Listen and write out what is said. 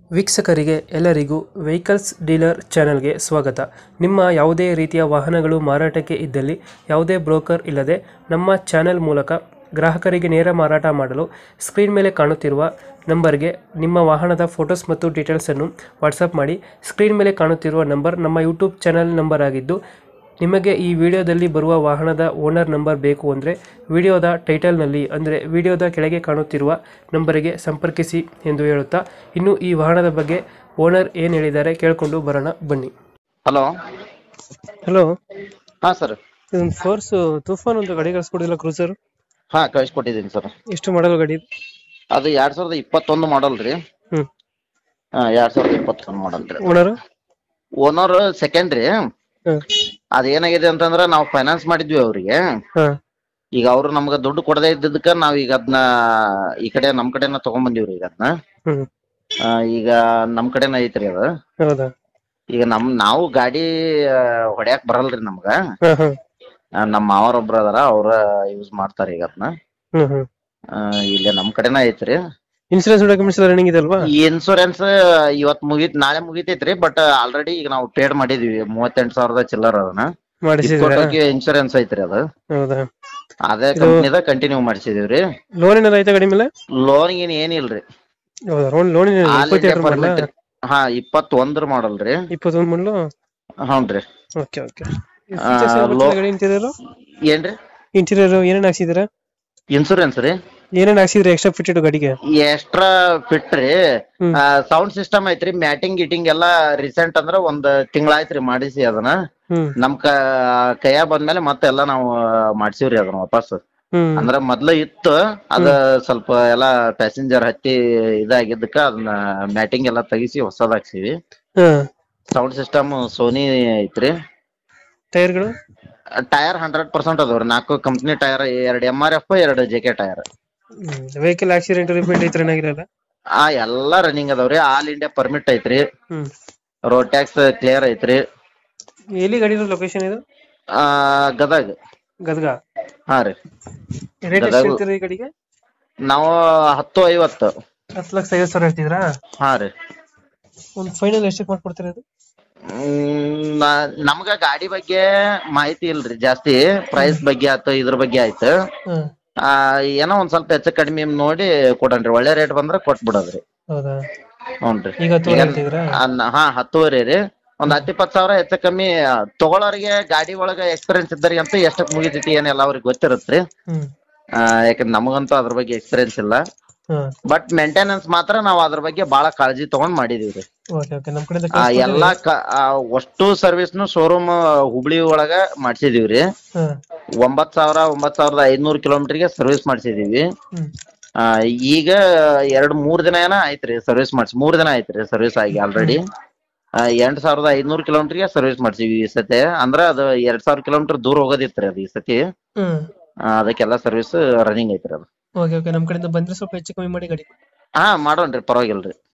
ವೀಕ್ಷಕರಿಗೆ ಎಲ್ಲರಿಗೂ vehicles dealer ಚಾನೆಲ್ಗೆ ಸ್ವಾಗತ. ನಿಮ್ಮ ಯಾವುದೇ ರೀತಿಯ ವಾಹನಗಳು ಮಾರಾಟಕ್ಕೆ ಇದ್ದಲ್ಲಿ ಯಾವುದೇ ಬ್ರೋಕರ್ ಇಲ್ಲದೆ ನಮ್ಮ ಚಾನೆಲ್ ಮೂಲಕ ಗ್ರಾಹಕರಿಗೆ ನೇರ ಮಾರಾಟ ಮಾಡಲು ಸ್ಕ್ರೀನ್ ಮೇಲೆ ಕಾಣುತ್ತಿರುವ ನಂಬರ್ಗೆ ನಿಮ್ಮ ವಾಹನದ ಫೋಟೋಸ್ ಮತ್ತು ಡೀಟೇಲ್ಸನ್ನು ವಾಟ್ಸಪ್ ಮಾಡಿ. ಸ್ಕ್ರೀನ್ ಮೇಲೆ ಕಾಣುತ್ತಿರುವ ನಂಬರ್ ನಮ್ಮ ಯೂಟ್ಯೂಬ್ ಚಾನೆಲ್ ನಂಬರ್ ಆಗಿದ್ದು, ನಿಮಗೆ ಈ ವಿಡಿಯೋದಲ್ಲಿ ಬರುವ ವಾಹನದ ಓನರ್ ನಂಬರ್ ಬೇಕು ಅಂದರೆ ವಿಡಿಯೋದ ಟೈಟಲ್ನಲ್ಲಿ ಅಂದರೆ ವಿಡಿಯೋದ ಕೆಳಗೆ ಕಾಣುತ್ತಿರುವ ನಂಬರಿಗೆ ಸಂಪರ್ಕಿಸಿ ಎಂದು ಹೇಳುತ್ತಾ, ಇನ್ನು ಈ ವಾಹನದ ಬಗ್ಗೆ ಓನರ್ ಏನು ಹೇಳಿದ್ದಾರೆ ಕೇಳಿಕೊಂಡು ಬರೋಣ ಬನ್ನಿ. ಹಲೋ. ಹಲೋ, ಹಾ ಸರ್. ಇದೊಂದು ಫೋರ್ಸ್ ತೂಫಾನ್ ಒಂದು ಗಾಡಿ ಕಳಿಸ್ಕೊಡಿಲ್ಲ, ಕ್ರೂಸರ್. ಹಾ ಕಳಿಸ್ಕೊಟ್ಟಿದ್ದೀನಿ ಸರ್. ಎಷ್ಟು ಮಾಡಲ್ ಗಾಡಿ? ಅದು 2021 ಮಾಡಲ್ ರೀ. ಹ್ಮ್. 2021 ಮಾಡಲ್ ರೀ. ಓನರ್? ಓನರ್ ಸೆಕೆಂಡ್ ರೀ. ಅದೇನಾಗಿದೆ ಅಂತಂದ್ರ ನಾವು ಫೈನಾನ್ಸ್ ಮಾಡಿದ್ವಿ ಅವ್ರಿಗೆ. ಈಗ ಅವ್ರು ನಮ್ಗ ದುಡ್ಡು ಕೊಡದೇ ಇದ್ದದಕ್ಕ ನಾವ್ ಈಗ ಅದನ್ನ ಈ ಕಡೆ ನಮ್ ಕಡೆನ ತಗೊಂಡ್ ಬಂದಿವ್ರಿ. ಈಗ ಅದನ್ನ ಈಗ ನಮ್ ಕಡೆನ ಐತ್ರಿ ಅದ. ಈಗ ನಾವು ಗಾಡಿ ಹೊಡ್ಯಾಕ್ ಬರಲ್ರಿ ನಮ್ಗ. ನಮ್ಮ ಮಾವರೊಬ್ರ ಅದಾರ, ಅವ್ರ ಯೂಸ್ ಮಾಡ್ತಾರ ಈಗ ಅದನ್ನ. ಇಲ್ಲೇ ನಮ್ ಕಡೆನ ಐತ್ರಿ. ಇನ್ಸೂರೆನ್ಸ್ ಡಾಕ್ಯುಮೆಂಟ್ಸ್ ರನ್ನಿಂಗ್ ಇದೆ ಅಲ್ವಾ? ಇನ್ಸೂರೆನ್ಸ್ ಇವತ್ ನಾಳೆ ಮುಗಿತೈತ್ರಿ. ಬಟ್ ಆಲ್ರೆಡಿ ಈಗ ನಾವು ಪೇಡ್ ಮಾಡಿದೀವಿ 38,000 ಚಿಲ್ಲರ್ ಅದನ್ನ ಇನ್ಸೂರೆನ್ಸ್ ಐತ್ರಿ. ಅದು ಅದೇ ಕಂಪ್ನಿದ ಕಂಟಿನ್ಯೂ ಮಾಡಿಸಿದೀವ್ರಿ. ಲೋನ್ ಏನಾರ ಐತೆ ಗಾಡಿ ಮೇಲೆ? ಲೋನ್ ಏನಿಲ್ರಿ. ಹಾ 21 ಮಾಡಲ್ ರೀ. 21 ಮಾಡಲು? ಹೌನ್ರಿ. ಏನ್ರಿ ಇಂಟೀರಿಯರ್ ಏನೇನ್ ಹಾಕ್ಸಿದೀರಾ? ಇನ್ಸೂರೆನ್ಸ್ ರೀ. ಏನೇನ್ ಹಾಕ್ಸಿದ್ರಿ ಎಕ್ಸ್ಟ್ರಾ ಫಿಟೆಡ್ ಗಾಡಿಗೆ? ಎಕ್ಸ್ಟ್ರಾ ಫಿಟ್ ರೀ. ಸೌಂಡ್ ಸಿಸ್ಟಮ್ ಐತ್ರಿ. ಮ್ಯಾಟಿಂಗ್ ಗಿಟಿಂಗ್ ಎಲ್ಲಾ ರೀಸೆಂಟ್ ಅಂದ್ರ ಒಂದ್ ತಿಂಗಳಾಯ್ತ್ರಿ ಮಾಡಿಸಿ ಅದನ್ನ. ನಮ್ ಕೈಯಾಗ ಬಂದ್ಮೇಲೆ ಮತ್ತೆಲ್ಲಾ ನಾವು ಮಾಡ್ಸಿವ್ರಿ ಅದನ್ನ ವಾಪಸ್. ಅಂದ್ರ ಮೊದ್ಲ ಇತ್ತು, ಅದ ಸ್ವಲ್ಪ ಎಲ್ಲಾ ಪ್ಯಾಸೆಂಜರ್ ಹತ್ತಿ ಇದಾಗಿದ್ದಕ್ಕ ಅದನ್ನ ಮ್ಯಾಟಿಂಗ್ ಎಲ್ಲಾ ತೆಗಿಸಿ ಹೊಸದ್ ಹಾಕ್ಸಿವಿ. ಸೌಂಡ್ ಸಿಸ್ಟಮ್ ಸೋನಿ ಐತ್ರಿ. ಟೈರ್ಗಳು? ಟೈರ್ 100% ಅದಾವ್ರಿ. 4 company tyre, 2 MRF, 2 JK tyre. Vehicle accident repaint ಐತ್ರಿ ಏನಾಗಿರಲ್ಲ? ಎಲ್ಲಾ ರನ್ನಿಂಗ್ ಅದಾವ್ರಿ. ಆಲ್ ಇಂಡಿಯಾ ಪರ್ಮಿಟ್ ಐತ್ರಿ. ರೋಡ್ ಟ್ಯಾಕ್ಸ್ ಕ್ಲಿಯರ್ ಐತ್ರಿ. ಎಲ್ಲಿ ಗಾಡಿ ಲೊಕೇಶನ್ ಇದು? ಗದಗ. ಗದಗ? ಹಾ ರೀ. ರೇಟ್ ಎಷ್ಟು ಹೇಳ್ತೀರಿ ಈ ಗಾಡಿಗೆ? ನಾವು 10,50. 10,50,000 ಹೇಳ್ತಿದ್ರಾ? ಹಾ ರೀ. ಒಂದು ಫೈನಲ್ ಎಷ್ಟಕ್ಕೆ ಮಾಡ್ಕೊಡ್ತೀರಾ ಇದು? ನಮ್ಗ ಗಾಡಿ ಬಗ್ಗೆ ಮಾಹಿತಿ ಇಲ್ರಿ ಜಾಸ್ತಿ. ಪ್ರೈಸ್ ಬಗ್ಗೆ ಆಯ್ತು, ಇದ್ರ ಬಗ್ಗೆ ಆಯ್ತು. ಏನೋ ಒಂದ್ ಸ್ವಲ್ಪ ಹೆಚ್ಚು ಕಡಿಮೆ ನೋಡಿ ಕೊಡನ್ರಿ. ಒಳ್ಳೆ ರೇಟ್ ಬಂದ್ರ ಕೊಟ್ ಬಿಡೋದ್ರಿ. ಹ್ಞೂನ್ರಿ. ಹಾ 10,500 ರೀ. ಒಂದ್ 10-20,000 ಹೆಚ್ಚು ಕಮ್ಮಿ ತಗೊಳೋರಿಗೆ, ಗಾಡಿ ಒಳಗ ಎಕ್ಸ್ಪೀರಿಯನ್ಸ್ ಇದ್ದರಿಗೆ ಅಂತ ಎಷ್ಟಕ್ ಮುಗಿತೈತಿ ಏನೆಲ್ಲ ಅವ್ರಿಗೆ ಗೊತ್ತಿರತ್ರಿ. ಯಾಕಂದ್ರೆ ನಮಗಂತೂ ಅದ್ರ ಬಗ್ಗೆ ಎಕ್ಸ್ಪೀರಿಯನ್ಸ್ ಇಲ್ಲ. ಬಟ್ ಮೇಂಟೆನೆನ್ಸ್ ಮಾತ್ರ ನಾವ್ ಅದ್ರ ಬಗ್ಗೆ ಬಹಳ ಕಾಳಜಿ ತಗೊಂಡ್ ಮಾಡಿದೀವ್ರಿ. ಎಲ್ಲಾ ಅಷ್ಟು ಸರ್ವಿಸ್ನು ಶೋರೂಮ್ ಹುಬ್ಳಿ ಒಳಗ ಮಾಡ್ಸಿದೀವ್ರಿ. 9,500 ಕಿಲೋಮೀಟರ್ಗೆ ಸರ್ವಿಸ್ ಮಾಡ್ಸಿದೀವಿ. ಈಗ 2-3 ದಿನ ಏನ ಆಯ್ತ್ರಿ ಸರ್ವಿಸ್ ಮಾಡ್ಸಿ. 3 ದಿನ ಆಯ್ತ್ರಿ ಸರ್ವಿಸ್ ಆಗಿ ಆಲ್ರೆಡಿ. 8,500 ಕಿಲೋಮೀಟರ್ಗೆ ಸರ್ವಿಸ್ ಮಾಡ್ಸಿವಿ ಈ ಸತಿ. ಅಂದ್ರ ಅದು 2,000 ಕಿಲೋಮೀಟರ್ ದೂರ ಹೋಗೋದಿತ್ರಿ ಅದು ಈ ಸತಿ. ಅದಕ್ಕೆಲ್ಲ ಸರ್ವಿಸ್ ರನ್ನಿಂಗ್ ಐತ್ರಿ ಅದು. ನಮ್ ಕಡೆಯಿಂದ ಬಂದ್ರೆ ಸ್ವಲ್ಪ ಹೆಚ್ಚು ಕಮ್ಮಿ ಮಾಡಿ ಗಾಡಿ. ಹಾ ಮಾಡೋಣ್ರಿ, ಪರವಾಗಿಲ್ರಿ.